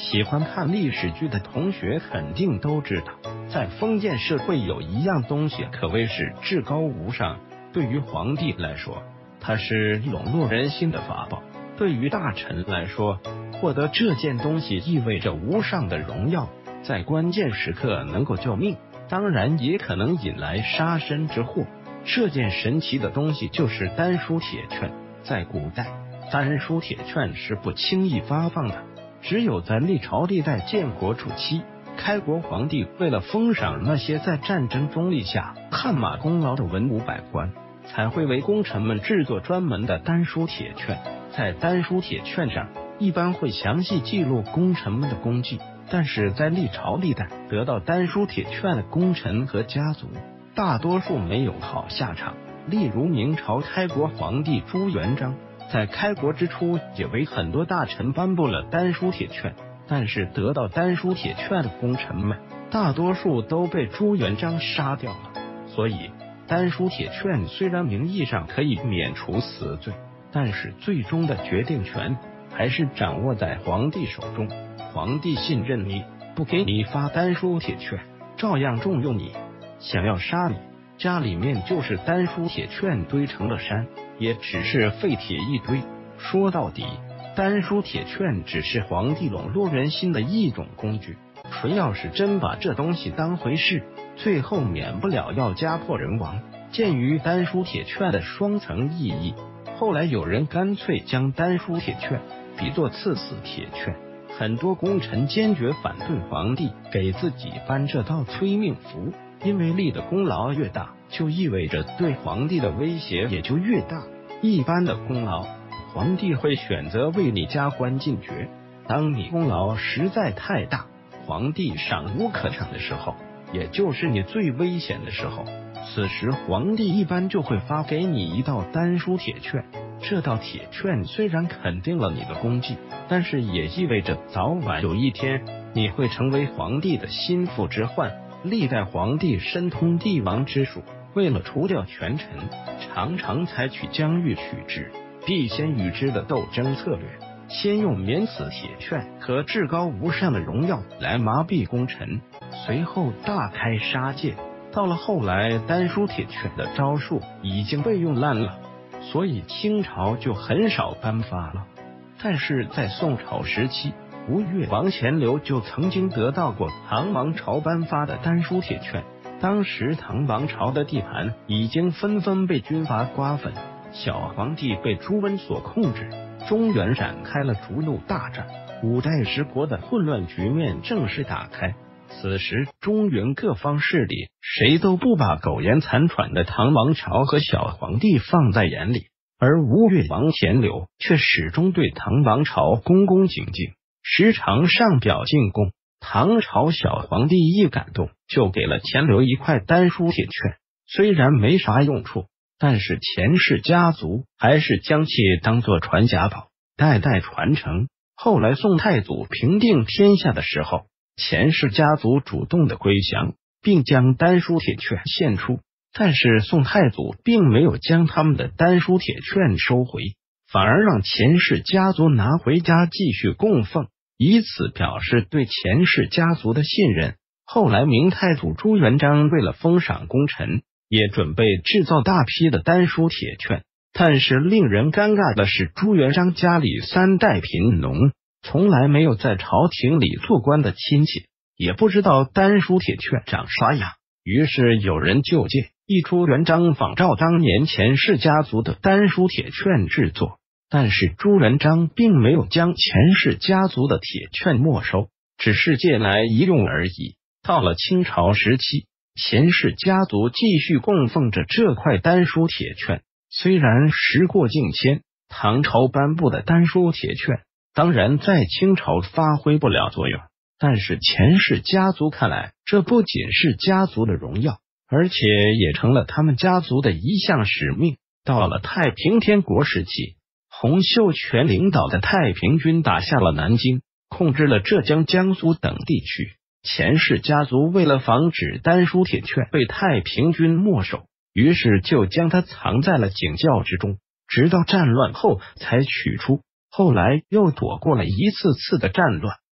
喜欢看历史剧的同学肯定都知道，在封建社会有一样东西可谓是至高无上。对于皇帝来说，它是笼络人心的法宝；对于大臣来说，获得这件东西意味着无上的荣耀，在关键时刻能够救命，当然也可能引来杀身之祸。这件神奇的东西就是丹书铁券。在古代，丹书铁券是不轻易发放的，只有在历朝历代建国初期，开国皇帝为了封赏那些在战争中立下汗马功劳的文武百官，才会为功臣们制作专门的丹书铁券。在丹书铁券上一般会详细记录功臣们的功绩，但是在历朝历代得到丹书铁券的功臣和家族，大多数没有好下场。例如明朝开国皇帝朱元璋，在开国之初也为很多大臣颁布了丹书铁券，但是得到丹书铁券的功臣们，大多数都被朱元璋杀掉了。所以丹书铁券虽然名义上可以免除死罪，但是最终的决定权还是掌握在皇帝手中。皇帝信任你，不给你发丹书铁券，照样重用你。想要杀你，家里面就是丹书铁券堆成了山，也只是废铁一堆。说到底，丹书铁券只是皇帝笼络人心的一种工具，谁要是真把这东西当回事，最后免不了要家破人亡。鉴于丹书铁券的双层意义，后来有人干脆将丹书铁券比作赐死铁券。很多功臣坚决反对皇帝给自己颁这道催命符，因为立的功劳越大，就意味着对皇帝的威胁也就越大。一般的功劳，皇帝会选择为你加官进爵；当你功劳实在太大，皇帝赏无可赏的时候，也就是你最危险的时候，此时皇帝一般就会发给你一道丹书铁券。这道铁券虽然肯定了你的功绩，但是也意味着早晚有一天你会成为皇帝的心腹之患。历代皇帝深通帝王之术，为了除掉权臣，常常采取将欲取之必先予之的斗争策略，先用免死铁券和至高无上的荣耀来麻痹功臣，随后大开杀戒。到了后来，丹书铁券的招数已经被用烂了，所以清朝就很少颁发了。但是在宋朝时期，吴越王钱镠就曾经得到过唐王朝颁发的丹书铁券。当时唐王朝的地盘已经纷纷被军阀瓜分，小皇帝被朱温所控制，中原展开了逐鹿大战，五代十国的混乱局面正式打开。此时中原各方势力谁都不把苟延残喘的唐王朝和小皇帝放在眼里，而吴越王钱镠却始终对唐王朝恭恭敬敬，时常上表进贡。唐朝小皇帝一感动，就给了钱镠一块丹书铁券。虽然没啥用处，但是钱氏家族还是将其当作传家宝，代代传承。后来宋太祖平定天下的时候，钱氏家族主动的归降，并将丹书铁券献出，但是宋太祖并没有将他们的丹书铁券收回，反而让钱氏家族拿回家继续供奉，以此表示对钱氏家族的信任。后来明太祖朱元璋为了封赏功臣，也准备制造大批的丹书铁券，但是令人尴尬的是，朱元璋家里三代贫农，从来没有在朝廷里做官的亲戚，也不知道丹书铁券长啥样。于是有人就借一朱元璋仿照当年钱氏家族的丹书铁券制作，但是朱元璋并没有将钱氏家族的铁券没收，只是借来一用而已。到了清朝时期，钱氏家族继续供奉着这块丹书铁券。虽然时过境迁，唐朝颁布的丹书铁券当然在清朝发挥不了作用，但是钱氏家族看来，这不仅是家族的荣耀，而且也成了他们家族的一项使命。到了太平天国时期，洪秀全领导的太平军打下了南京，控制了浙江、江苏等地区。钱氏家族为了防止丹书铁券被太平军没收，于是就将它藏在了景窖之中，直到战乱后才取出。后来又躲过了一次次的战乱，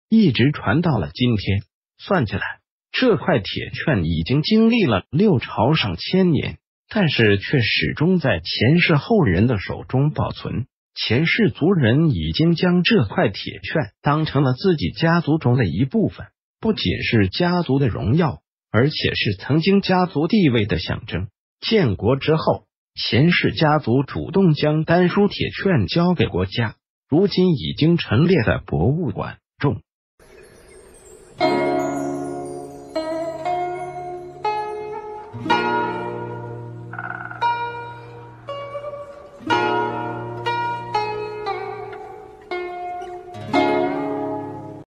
一直传到了今天。算起来，这块铁券已经经历了6朝上千年，但是却始终在钱氏后人的手中保存。钱氏族人已经将这块铁券当成了自己家族中的一部分，不仅是家族的荣耀，而且是曾经家族地位的象征。建国之后，钱氏家族主动将丹书铁券交给国家，如今已经陈列在博物馆。